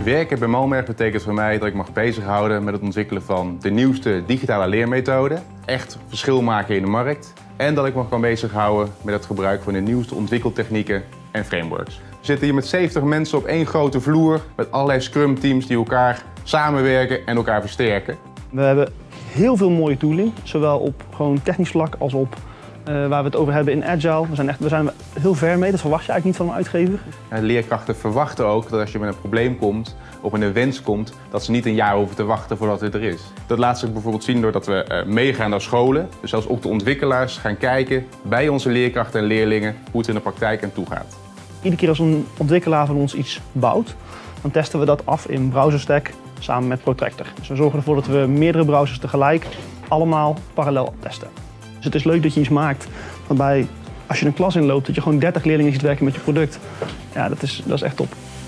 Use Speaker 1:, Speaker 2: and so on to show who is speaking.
Speaker 1: Werken bij Malmberg betekent voor mij dat ik mag bezighouden met het ontwikkelen van de nieuwste digitale leermethoden. Echt verschil maken in de markt. En dat ik me kan bezighouden met het gebruik van de nieuwste ontwikkeltechnieken en frameworks. We zitten hier met 70 mensen op één grote vloer met allerlei Scrum teams die elkaar samenwerken en elkaar versterken.
Speaker 2: We hebben heel veel mooie tooling, zowel op gewoon technisch vlak als op waar we het over hebben in Agile. We zijn heel ver mee, dat verwacht je eigenlijk niet van een uitgever.
Speaker 1: Leerkrachten verwachten ook dat als je met een probleem komt of met een wens komt, dat ze niet een jaar hoeven te wachten voordat het er is. Dat laat zich bijvoorbeeld zien doordat we meegaan naar scholen. Dus zelfs ook de ontwikkelaars gaan kijken bij onze leerkrachten en leerlingen hoe het in de praktijk aan toe gaat.
Speaker 2: Iedere keer als een ontwikkelaar van ons iets bouwt, dan testen we dat af in BrowserStack samen met Protractor. Dus we zorgen ervoor dat we meerdere browsers tegelijk allemaal parallel testen. Dus het is leuk dat je iets maakt waarbij als je een klas inloopt dat je gewoon 30 leerlingen ziet werken met je product. Ja, dat is echt top.